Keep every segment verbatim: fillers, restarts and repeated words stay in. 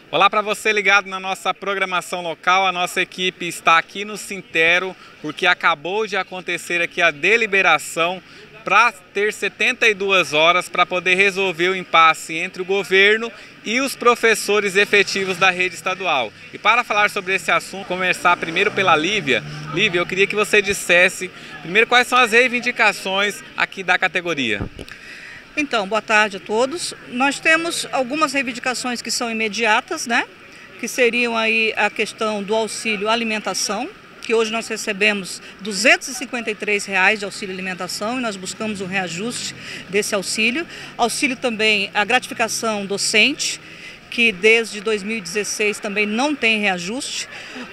Olá para você ligado na nossa programação local, a nossa equipe está aqui no Sintero porque acabou de acontecer aqui a deliberação para ter setenta e duas horas para poder resolver o impasse entre o governo e os professores efetivos da rede estadual. E para falar sobre esse assunto, começar primeiro pela Lívia. Lívia, eu queria que você dissesse primeiro quais são as reivindicações aqui da categoria. Então, boa tarde a todos. Nós temos algumas reivindicações que são imediatas, né? Que seriam aí a questão do auxílio alimentação, que hoje nós recebemos duzentos e cinquenta e três reais de auxílio alimentação e nós buscamos um reajuste desse auxílio. Auxílio também a gratificação docente, que desde dois mil e dezesseis também não tem reajuste.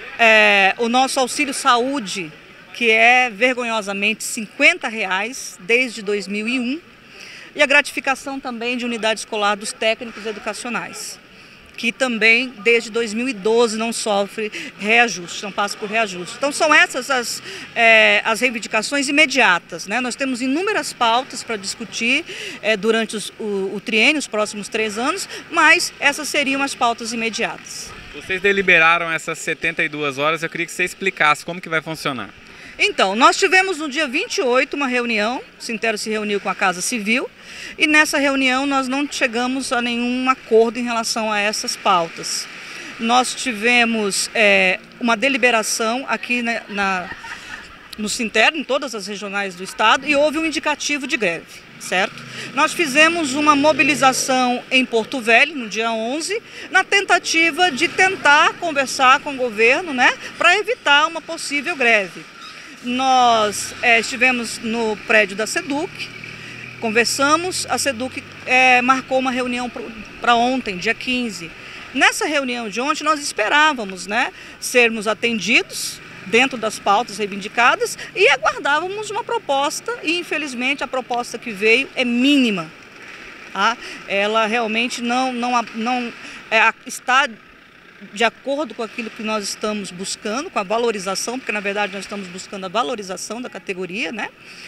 É, o nosso auxílio saúde, que é vergonhosamente cinquenta reais desde dois mil e um. E a gratificação também de unidade escolar dos técnicos educacionais, que também desde dois mil e doze não sofre reajuste, não passa por reajuste. Então são essas as, é, as reivindicações imediatas, né? Nós temos inúmeras pautas para discutir é, durante os, o, o triênio, os próximos três anos, mas essas seriam as pautas imediatas. Vocês deliberaram essas setenta e duas horas, eu queria que você explicasse como que vai funcionar. Então, nós tivemos no dia vinte e oito uma reunião, o Sintero se reuniu com a Casa Civil e nessa reunião nós não chegamos a nenhum acordo em relação a essas pautas. Nós tivemos é, uma deliberação aqui na, na, no Sintero, em todas as regionais do estado, e houve um indicativo de greve, certo? Nós fizemos uma mobilização em Porto Velho, no dia onze, na tentativa de tentar conversar com o governo, né, para evitar uma possível greve. Nós é, estivemos no prédio da SEDUC, conversamos, a SEDUC é, marcou uma reunião para ontem, dia quinze. Nessa reunião de ontem nós esperávamos, né, sermos atendidos dentro das pautas reivindicadas e aguardávamos uma proposta e infelizmente a proposta que veio é mínima. Tá? Ela realmente não, não, não é, está de acordo com aquilo que nós estamos buscando, com a valorização, porque na verdade nós estamos buscando a valorização da categoria, né?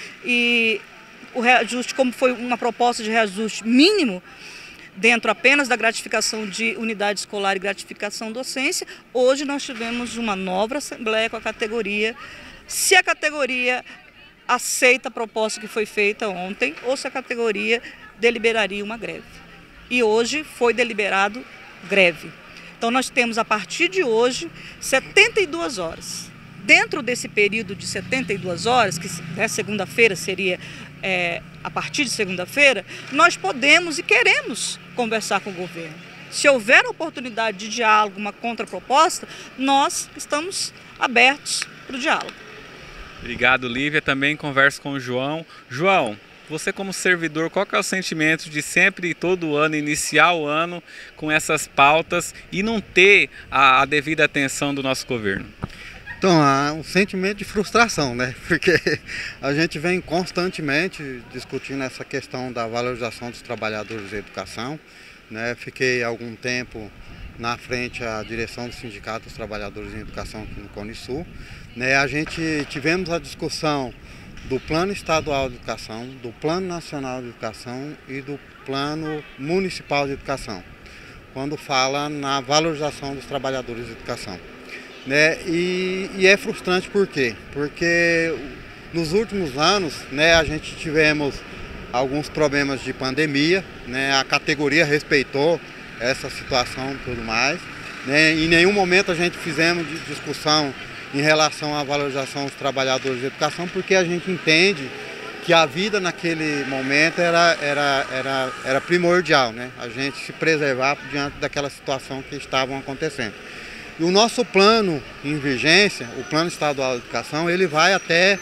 E o reajuste, como foi uma proposta de reajuste mínimo, dentro apenas da gratificação de unidade escolar e gratificação docência, hoje nós tivemos uma nova assembleia com a categoria, se a categoria aceita a proposta que foi feita ontem, ou se a categoria deliberaria uma greve. E hoje foi deliberado greve. Então nós temos a partir de hoje setenta e duas horas. Dentro desse período de setenta e duas horas, que né, segunda-feira seria é, a partir de segunda-feira, nós podemos e queremos conversar com o governo. Se houver oportunidade de diálogo, uma contraproposta, nós estamos abertos para o diálogo. Obrigado, Lívia. Também converso com o João. João, você como servidor, qual que é o sentimento de sempre, todo ano, iniciar o ano com essas pautas e não ter a, a devida atenção do nosso governo? Então, há um sentimento de frustração, né? Porque a gente vem constantemente discutindo essa questão da valorização dos trabalhadores da educação, né? Fiquei algum tempo na frente à direção do Sindicato dos Trabalhadores em Educação aqui no Cone Sul, né? A gente tivemos a discussão do Plano Estadual de Educação, do Plano Nacional de Educação e do Plano Municipal de Educação, quando fala na valorização dos trabalhadores de educação. Né? E, e é frustrante por quê? Porque nos últimos anos, né, a gente tivemos alguns problemas de pandemia, né? A categoria respeitou essa situação e tudo mais, né? Em nenhum momento a gente fizemos de discussão em relação à valorização dos trabalhadores de educação, porque a gente entende que a vida naquele momento era, era, era, era primordial, né? A gente se preservar diante daquela situação que estavam acontecendo. E o nosso plano em vigência, o Plano Estadual de Educação, ele vai até,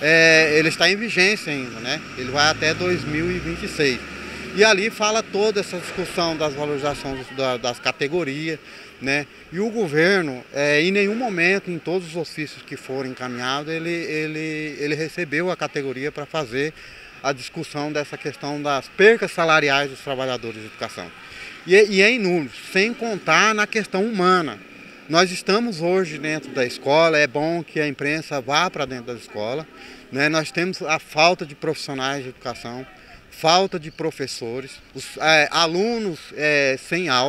é, ele está em vigência ainda, né? Ele vai até dois mil e vinte e seis. E ali fala toda essa discussão das valorizações das categorias, né? E o governo, é, em nenhum momento, em todos os ofícios que foram encaminhados, ele, ele, ele recebeu a categoria para fazer a discussão dessa questão das percas salariais dos trabalhadores de educação. E, e é inúmero, sem contar na questão humana. Nós estamos hoje dentro da escola, é bom que a imprensa vá para dentro da escola, né? Nós temos a falta de profissionais de educação, falta de professores, os é, alunos é, sem aula,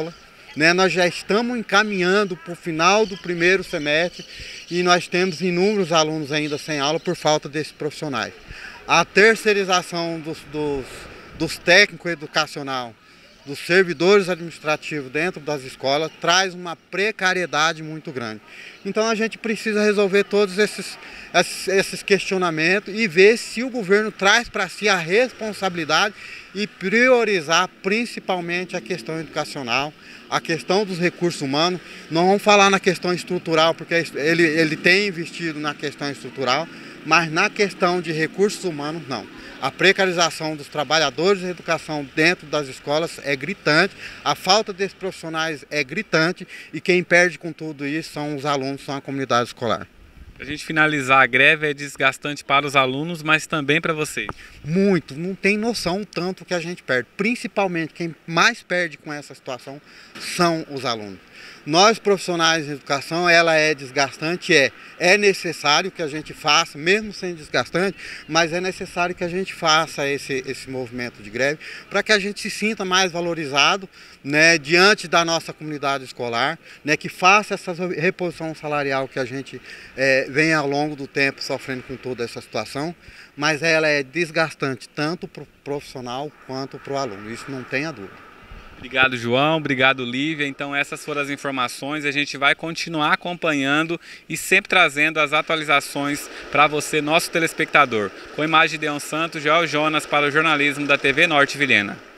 né? Nós já estamos encaminhando para o final do primeiro semestre e nós temos inúmeros alunos ainda sem aula por falta desses profissionais. A terceirização dos, dos, dos técnicos educacionais, dos servidores administrativos dentro das escolas, traz uma precariedade muito grande. Então a gente precisa resolver todos esses, esses questionamentos e ver se o governo traz para si a responsabilidade e priorizar principalmente a questão educacional, a questão dos recursos humanos. Não vamos falar na questão estrutural, porque ele, ele tem investido na questão estrutural, mas na questão de recursos humanos, não. A precarização dos trabalhadores de educação dentro das escolas é gritante, a falta desses profissionais é gritante e quem perde com tudo isso são os alunos, são a comunidade escolar. Para a gente finalizar, a greve é desgastante para os alunos, mas também para vocês. Muito, não tem noção o tanto que a gente perde. Principalmente quem mais perde com essa situação são os alunos. Nós, profissionais de educação, ela é desgastante, é, é necessário que a gente faça, mesmo sendo desgastante, mas é necessário que a gente faça esse, esse movimento de greve para que a gente se sinta mais valorizado, né, diante da nossa comunidade escolar, né, que faça essa reposição salarial que a gente é, vem ao longo do tempo sofrendo com toda essa situação, mas ela é desgastante tanto para o profissional quanto para o aluno, isso não tenha dúvida. Obrigado, João. Obrigado, Lívia. Então essas foram as informações. A gente vai continuar acompanhando e sempre trazendo as atualizações para você, nosso telespectador. Com a imagem de Deon Santos, Joel Jonas para o jornalismo da T V Norte Vilhena.